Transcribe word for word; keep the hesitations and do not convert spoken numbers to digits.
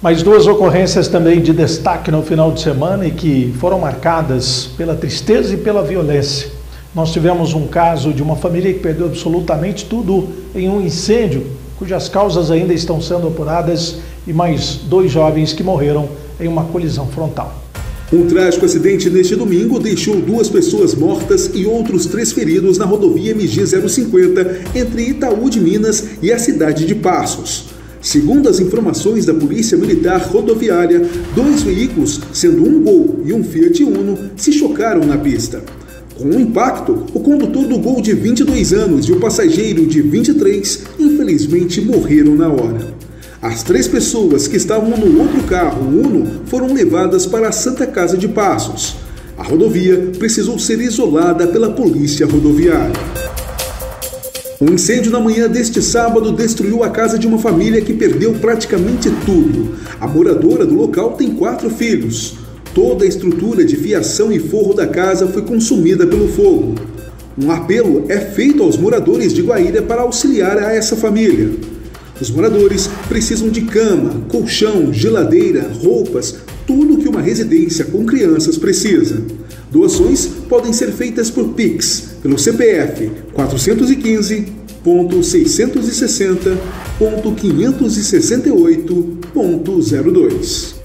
Mais duas ocorrências também de destaque no final de semana e que foram marcadas pela tristeza e pela violência. Nós tivemos um caso de uma família que perdeu absolutamente tudo em um incêndio, cujas causas ainda estão sendo apuradas, e mais dois jovens que morreram em uma colisão frontal. Um trágico acidente neste domingo deixou duas pessoas mortas e outros três feridos na rodovia M G zero cinquenta entre Itaú de Minas e a cidade de Passos. Segundo as informações da Polícia Militar Rodoviária, dois veículos, sendo um Gol e um Fiat Uno, se chocaram na pista. Com o impacto, o condutor do Gol de vinte e dois anos e o passageiro de vinte e três, infelizmente, morreram na hora. As três pessoas que estavam no outro carro, o Uno, foram levadas para a Santa Casa de Passos. A rodovia precisou ser isolada pela Polícia Rodoviária. Um incêndio na manhã deste sábado destruiu a casa de uma família que perdeu praticamente tudo. A moradora do local tem quatro filhos. Toda a estrutura de fiação e forro da casa foi consumida pelo fogo. Um apelo é feito aos moradores de Guaíra para auxiliar a essa família. Os moradores precisam de cama, colchão, geladeira, roupas, tudo que uma residência com crianças precisa. Doações podem ser feitas por Pix, pelo C P F quatrocentos e quinze, ponto seiscentos e sessenta, ponto quinhentos e sessenta e oito, ponto zero dois.